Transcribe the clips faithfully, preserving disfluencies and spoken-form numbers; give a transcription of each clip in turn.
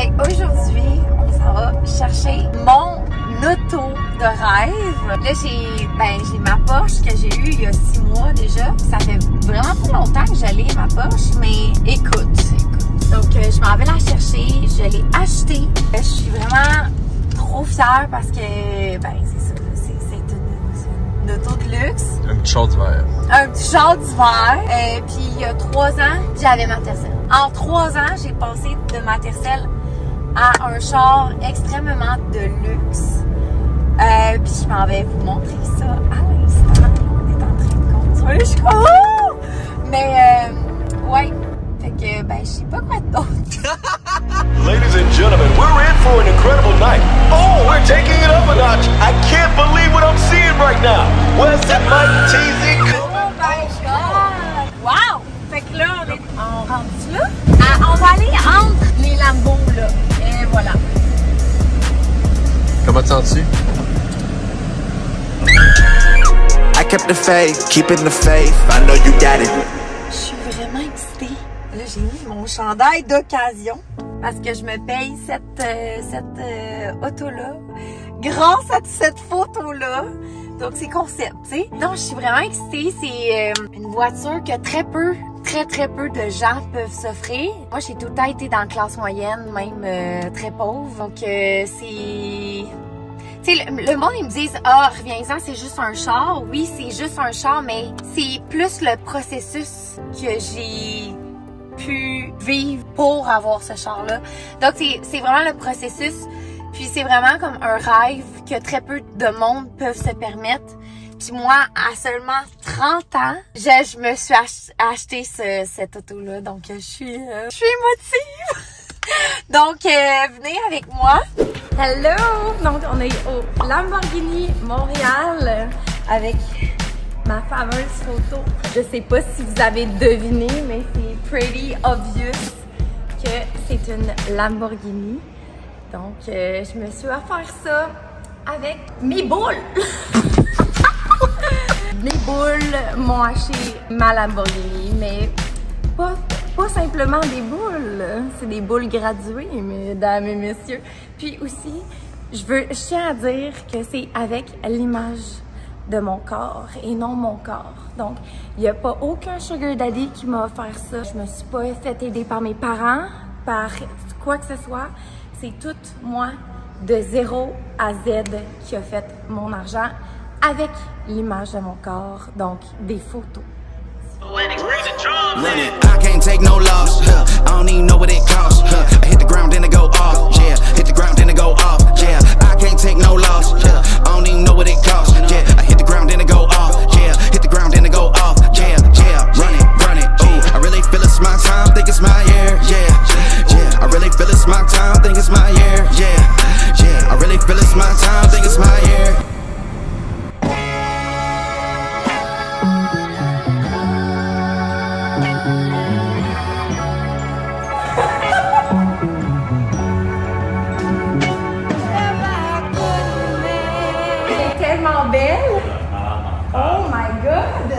Fait qu'aujourd'hui, on s'en va chercher mon auto de rêve. Là, j'ai ben, j'ai ma Porsche que j'ai eue il y a six mois déjà. Ça fait vraiment pas longtemps que j'allais ma Porsche, mais écoute, écoute. Donc, euh, je m'en vais la chercher. Je l'ai achetée. Je suis vraiment trop fière parce que, ben, c'est ça. C'est une, une auto de luxe. Un petit char d'hiver. Un petit char d'hiver. Euh, puis, il y a trois ans, j'avais ma Tercel. En trois ans, j'ai passé de ma Tercel à un char extrêmement de luxe. Euh, puis je m'en vais vous montrer ça à l'instant. On est en train de conduire. Je suis comme... Oh! Mais, euh, ouais. Fait que, ben, je sais pas quoi d'autre. Ladies and gentlemen, we're in for an incredible night. Oh, we're taking it up a notch. I can't believe what I'm seeing right now. Where's that Mike Teasy? Oh my God! Wow! Fait que là, on est... On rentre là? Ah, on va aller entre les Lambeaux, là. Et voilà. Comment te sens-tu? I kept the faith, keeping the faith. I know you got it. Je suis vraiment excitée. Là, j'ai mis mon chandail d'occasion parce que je me paye cette, euh, cette euh, auto-là grâce à cette photo-là. Donc, c'est concept, tu sais. Donc, je suis vraiment excitée. C'est euh, une voiture que très peu, très, très peu de gens peuvent s'offrir. Moi, j'ai tout le temps été dans la classe moyenne, même euh, très pauvre. Donc, euh, c'est... Tu sais, le, le monde, ils me disent « Ah, reviens-en, c'est juste un char. » Oui, c'est juste un char, mais c'est plus le processus que j'ai pu vivre pour avoir ce char-là. Donc, c'est vraiment le processus. Puis, c'est vraiment comme un rêve que très peu de monde peuvent se permettre. Puis moi, à seulement trente ans, je, je me suis ach acheté ce, cette auto-là. Donc, je suis, euh, je suis émotive. Donc, euh, venez avec moi. Hello! Donc, on est au Lamborghini Montréal avec ma fameuse photo. Je sais pas si vous avez deviné, mais c'est pretty obvious que c'est une Lamborghini. Donc, euh, je me suis offert ça avec mes boules. Mes boules m'ont acheté ma Lamborghini, mais pas... Pas simplement des boules, c'est des boules graduées, mesdames et messieurs. Puis aussi, je veux, je tiens à dire que c'est avec l'image de mon corps et non mon corps. Donc, il n'y a pas aucun sugar daddy qui m'a offert ça. Je me suis pas fait aider par mes parents, par quoi que ce soit. C'est tout moi, de zéro à Z, qui a fait mon argent avec l'image de mon corps, donc des photos. Run it. I can't take no loss. Huh. I don't even know what it costs. Huh. I hit the ground then it go off. Yeah, hit the ground then it go off. Yeah, I can't take no loss. Yeah, I don't even know what it costs. Yeah, I hit the ground then it go off. Yeah, hit the ground then it go off. Yeah, yeah, run it, run it. Ooh, I really feel it's my time. Think it's my year. Yeah, yeah, I really feel it's my time. Think it's my year. Yeah, yeah, I really feel it's my time. Think it's my year. Belle. Oh my God!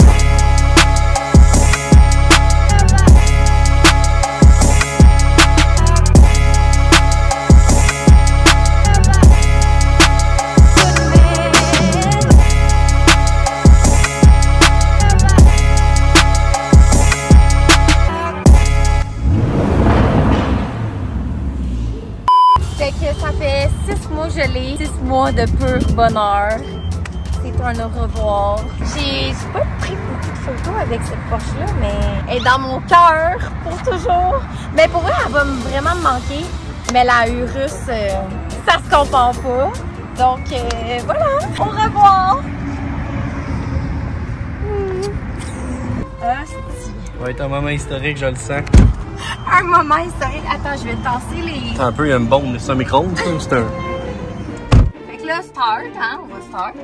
Fait que ça fait six mois que je l'ai, six mois de pur bonheur. C'est un au revoir. J'ai pas pris beaucoup de photos avec cette Porsche-là, mais elle est dans mon cœur pour toujours. Mais pour vrai, elle va vraiment me manquer. Mais la Urus, euh, ça se compare pas. Donc euh, voilà, au revoir. Mmh. Hostie. Ça va être un moment historique, je le sens. Un moment historique. Attends, je vais tasser les... C'est un peu une bombe, c'est un micro-ondes, ça, ou c'est un... Fait que là, start, hein, on va start.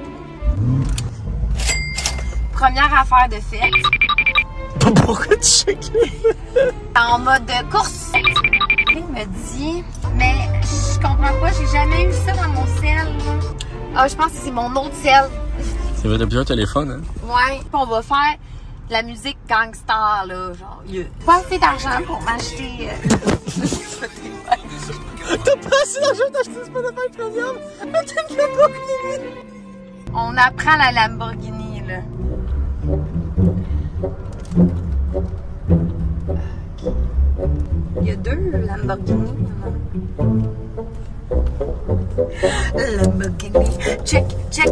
Première affaire de fête. Pourquoi tu sais que... En mode course. Il me dit, mais je comprends pas, j'ai jamais eu ça dans mon sel. Ah, je pense que c'est mon autre sel. C'est vrai, t'as plusieurs téléphones, hein? Ouais, puis on va faire de la musique gangster, là, genre, yeah. Pas assez d'argent pour m'acheter... Euh... t'ai acheté ce Spotify Premium avec une Lamborghini. On apprend la Lamborghini, là. Il y a deux Lamborghini. Lamborghini. Check, check.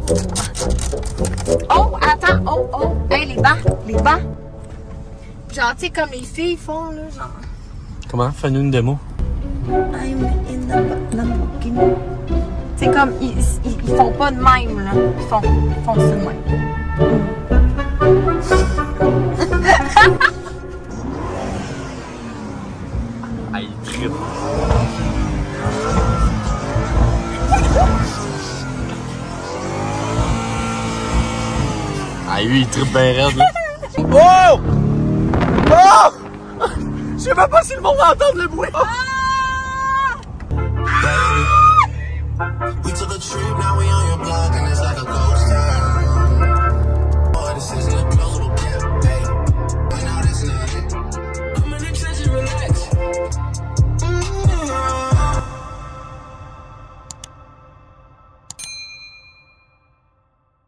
Oh, oh attends. Oh, oh. Hey, les bancs. Les bancs. Genre, tu sais, comme les filles font, là, genre. Comment? Fais-nous une démo. I'm in the Lamborghini. Tu sais, comme, ils, ils, ils font pas de même, là. Ils font, ils font ça de même. Ah, il tripe. Ah, lui, il tripe bien raide, là. Oh! Oh! Je sais même pas si le monde va entendre le bruit.